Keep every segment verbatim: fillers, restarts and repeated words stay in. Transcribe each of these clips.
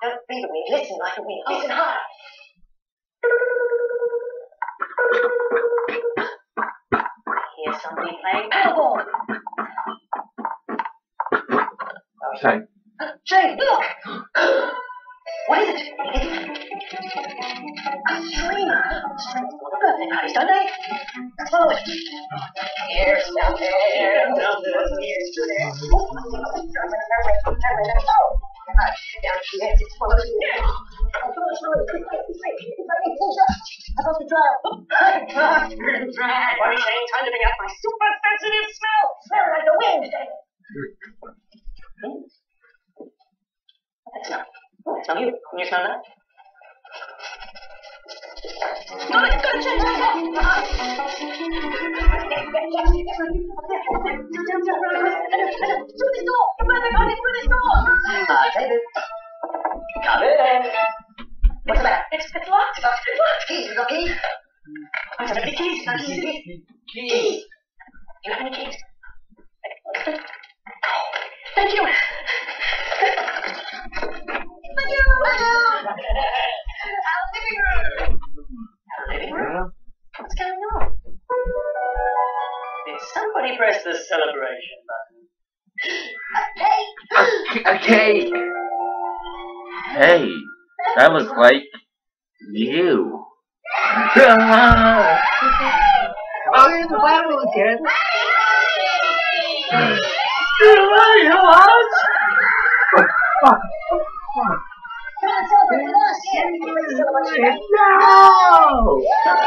Don't breathe away. Listen like a wing. Listen hard. Here's somebody playing paddleball. Shane. Shane, look! What is it? A streamer. Streamers go to birthday parties, don't they? Let's follow it. Here's down there, down there, here's to there. Oh, turn around, turn around. Oh, down here, it's follow you. I'm supposed to try. Try. Worry, Shane, time to bring out my super sensitive smell. Smell like the wind. That's not. Oh, it's not you. Can you smell that? Go, go, Shane, go, go. Through this door. Your brother got it through this door. Ah, David. Come in. What's the matter? It's, it's locked. It's locked. It's locked. Keys. We got keys. I don't have any keys. No keys. Keys. Do you have any keys? Thank you. Thank you. Our living room. Our living room? What's going on? Did somebody press the celebration button? A cake! A cake! Hey, that looks like you. Oh, here's the Bible again. You what? No!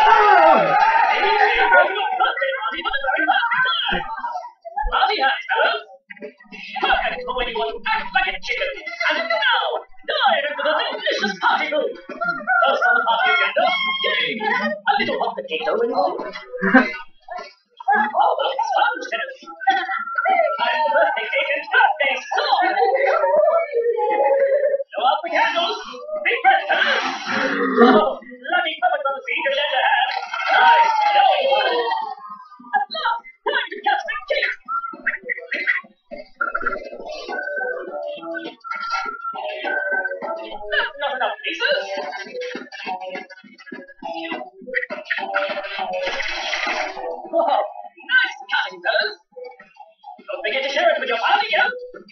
Party hard, fellas! Perfect for when you want to act like a chicken! And now, dive into the delicious party room! First on the party agenda, game! A little hot potato involved. Oh, that's fun, tennis! Time for birthday cake and birthday song! Blow out the candles! Big breath, tennis! Oh, lucky puppets on the seat to lend a hand! Nice, going! At last, time to catch the cake! That's not enough pieces! Whoa, nice cutting, fellas! Don't forget to share it with your party, yeah?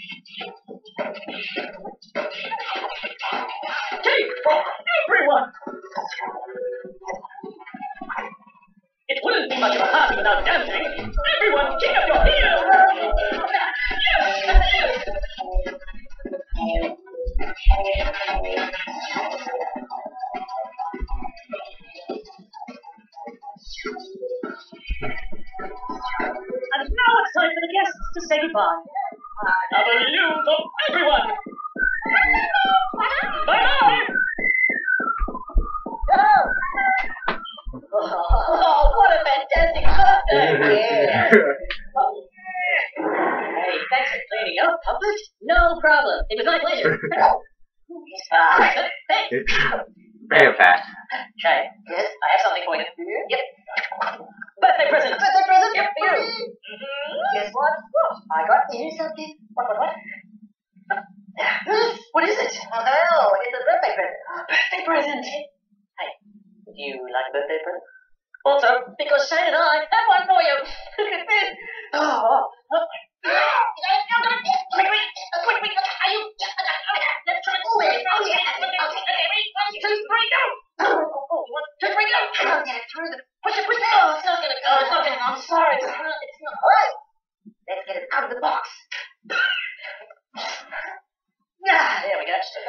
Cake for everyone! It wouldn't be much of a party without dancing. Everyone, kick up your heels! Yes, yes! And now it's time for the guests to say goodbye. A balloon for everyone! Bye-bye! Oh, what a fantastic birthday! Yeah. Hey, thanks for cleaning up, Puppet. No problem. It was my pleasure. uh, thanks. Very fast. Shane. Yes? I have something for you. Yep. Birthday present. Birthday present? Yep, for you. Mm-hmm. Guess what? I got you something. What, what, what? What is it? Oh, no, it's a birthday present. Birthday present? Hey, do you like birthday presents? Also, because Shane and I have one for you. Look at this. Oh, oh, oh. Quick, quick, quick, quick. Are you? Let's try to move it. Oh, yeah. Okay, okay, wait. One, two, three, go. Oh, oh, one, two, three, go. I'll get it through the. Push it, push it. Oh, it's not going to go. It's not going to. I'm sorry. It's not. It's not. All right. Let's get it out of the box. Yeah, there we go. So,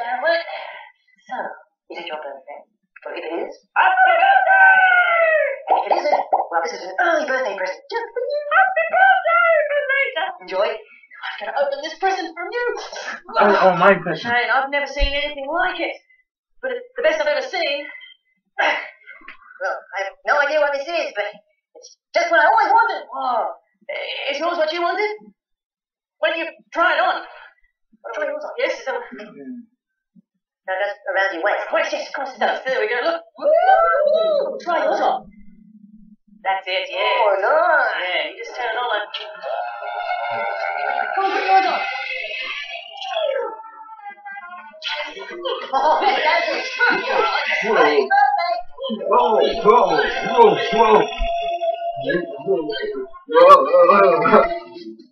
is it your birthday? Well, if it is, happy birthday! And if it isn't, well, this is an early birthday present just for you. Happy birthday for later. Enjoy. I'm going to open this present from you. Oh, oh, my present. Shane, I've never seen anything like it. But it's the best I've ever seen. Well, I have no idea what this is, but it's just what I always wanted. Oh, is yours what you wanted? When you try it on. Try yours on. Yes, it's a... No, that's around your waist. Waist, yes, of course it does. There we go, look. Woo! Try yours on. That's it, yeah. Oh, nice. Yeah, you just turn it on like... Come on, put yours on. Happy birthday! Whoa, whoa, whoa, whoa. Whoa, whoa, whoa.